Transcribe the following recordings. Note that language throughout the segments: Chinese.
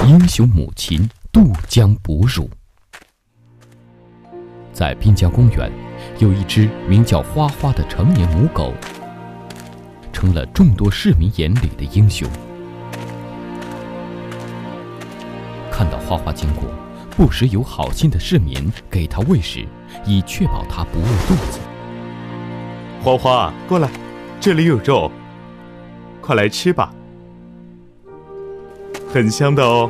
英雄母亲渡江哺乳。在滨江公园，有一只名叫花花的成年母狗，成了众多市民眼里的英雄。看到花花经过，不时有好心的市民给它喂食，以确保它不饿肚子。 花花，过来，这里有肉，快来吃吧，很香的哦。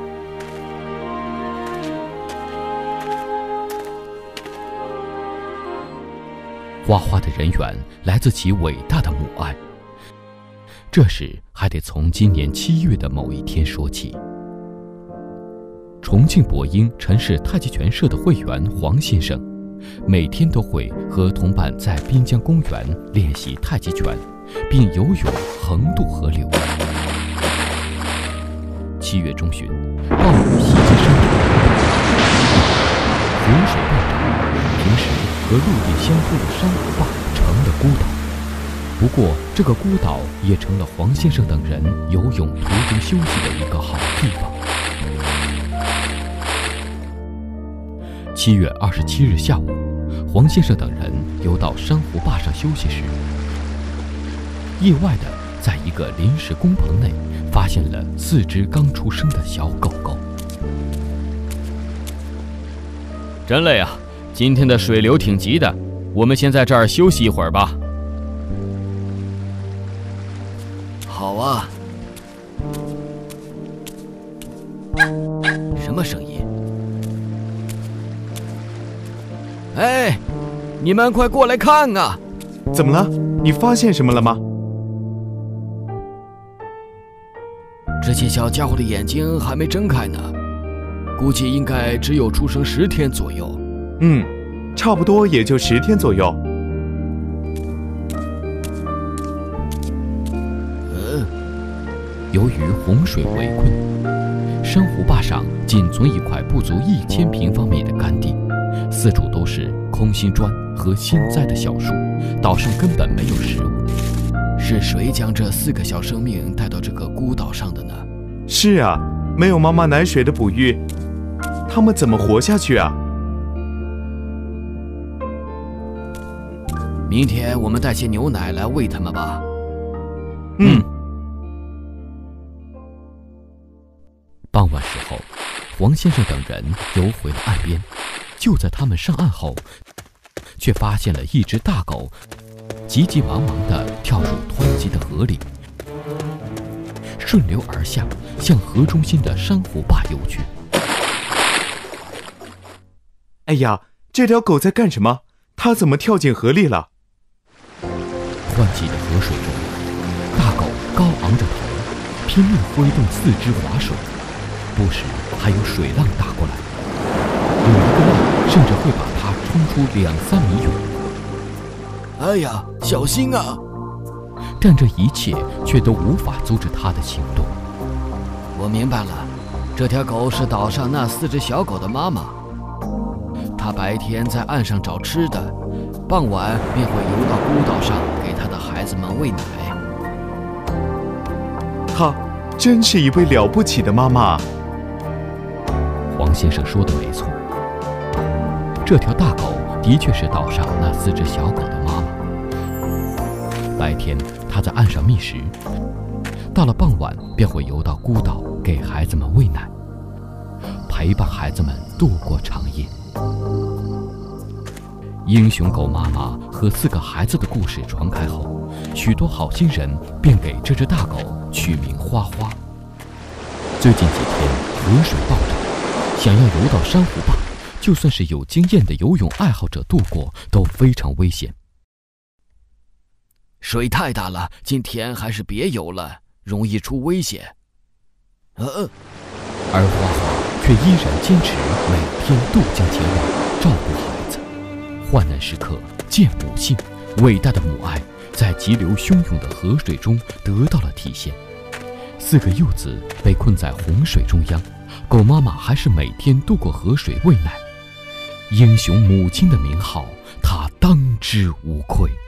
花花的人缘来自其伟大的母爱。这时还得从今年7月的某一天说起。重庆博英陈氏太极拳社的会员黄先生，每天都会和同伴在滨江公园练习太极拳，并游泳横渡河流。7月中旬，暴雨袭击山体，洪水暴涨，平时和陆地相通的珊瑚坝成了孤岛。不过，这个孤岛也成了黄先生等人游泳途中休息的一个好地方。7月27日下午，黄先生等人游到珊瑚坝上休息时，意外的在一个临时工棚内发现了4只刚出生的小狗狗。 真累啊，今天的水流挺急的，我们先在这儿休息一会儿吧。 好啊。什么声音？哎，你们快过来看啊！ 怎么了？你发现什么了吗？ 这些小家伙的眼睛还没睁开呢，估计应该只有出生10天左右。 差不多也就10天左右。 由于洪水围困，珊瑚坝上仅存一块不足1000平方米的干地，四处都是空心砖和新栽的小树，岛上根本没有食物。 是谁将这4个小生命带到这个孤岛上的呢？ 是啊，没有妈妈奶水的哺育，他们怎么活下去啊？ 明天我们带些牛奶来喂他们吧。 傍晚时候，黄先生等人游回了岸边。就在他们上岸后，却发现了一只大狗急急忙忙地跳入湍急的河里，顺流而下，向河中心的珊瑚坝游去。 哎呀，这条狗在干什么？它怎么跳进河里了？ 湍急的河水中，大狗高昂着头，拼命挥动4肢划水，不时还有水浪打过来，有一个浪甚至会把它冲出2-3米远。 哎呀，小心啊！ 但这一切却都无法阻止它的行动。 我明白了，这条狗是岛上那4只小狗的妈妈。它白天在岸上找吃的，傍晚便会游到孤岛上给它的孩子们喂奶。 她真是一位了不起的妈妈。 黄先生说的没错，这条大狗的确是岛上那4只小狗的妈妈。白天它在岸上觅食，到了傍晚便会游到孤岛给孩子们喂奶，陪伴孩子们度过长夜。英雄狗妈妈和4个孩子的故事传开后，许多好心人便给这只大狗取名花花。最近几天河水暴涨，想要游到珊瑚坝，就算是有经验的游泳爱好者渡过都非常危险。 水太大了，今天还是别游了，容易出危险。 而花花却依然坚持每天渡江前往，照顾孩子。患难时刻见母性，伟大的母爱在急流汹涌的河水中得到了体现。4个幼子被困在洪水中央，狗妈妈还是每天渡过河水喂奶。英雄母亲的名号，她当之无愧。